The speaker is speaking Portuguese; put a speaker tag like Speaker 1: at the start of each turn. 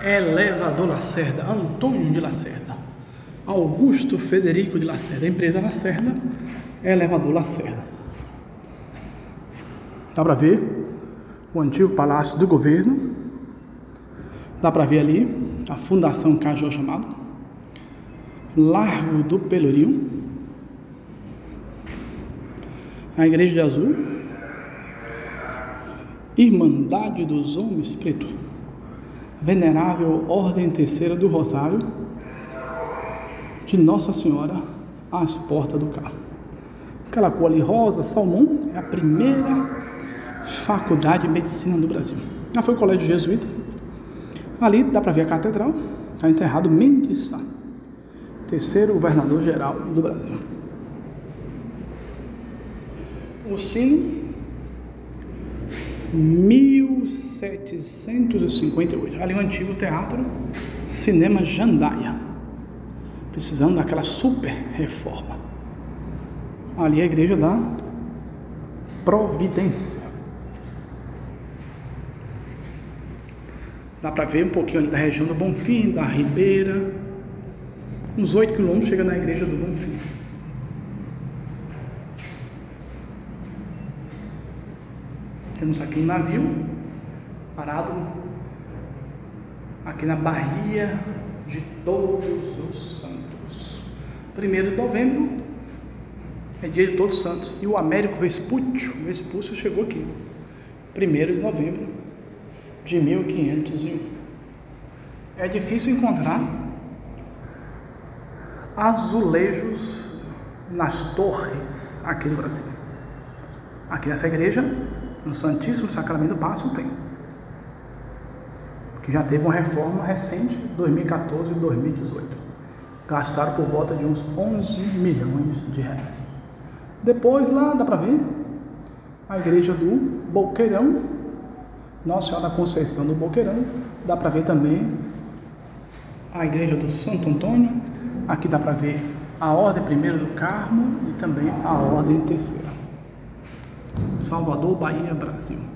Speaker 1: Elevador Lacerda, Antônio de Lacerda, Augusto Federico de Lacerda, empresa Lacerda, Elevador Lacerda. Dá para ver o antigo palácio do governo, dá para ver ali a Fundação Cajó Amado, Largo do Pelourinho, a Igreja de Azul, Irmandade dos Homens Pretos, Venerável Ordem Terceira do Rosário de Nossa Senhora às portas do carro. Aquela cor ali rosa, salmão, é a primeira faculdade de medicina do Brasil. Já foi o colégio jesuíta. Ali dá para ver a catedral, está enterrado Mendes Sá, terceiro governador geral do Brasil. O sino 1758. Ali o antigo teatro Cinema Jandaia, precisando daquela super reforma. Ali a igreja da Providência. Dá para ver um pouquinho ali da região do Bonfim, da Ribeira. Uns 8 quilômetros chega na igreja do Bonfim. Temos aqui um navio parado aqui na Baía de Todos os Santos. 1º de novembro é dia de Todos os Santos. E o Américo Vespúcio chegou aqui 1º de novembro de 1501. É difícil encontrar azulejos nas torres aqui do Brasil. Aqui nessa igreja, no Santíssimo Sacramento do Passo, tem, que já teve uma reforma recente, 2014 e 2018. Gastaram por volta de uns 11 milhões de reais. Depois lá dá para ver a igreja do Boqueirão, Nossa Senhora da Conceição do Boqueirão. Dá para ver também a igreja do Santo Antônio. Aqui dá para ver a Ordem Primeira do Carmo e também a Ordem Terceira. Salvador, Bahia, Brasil.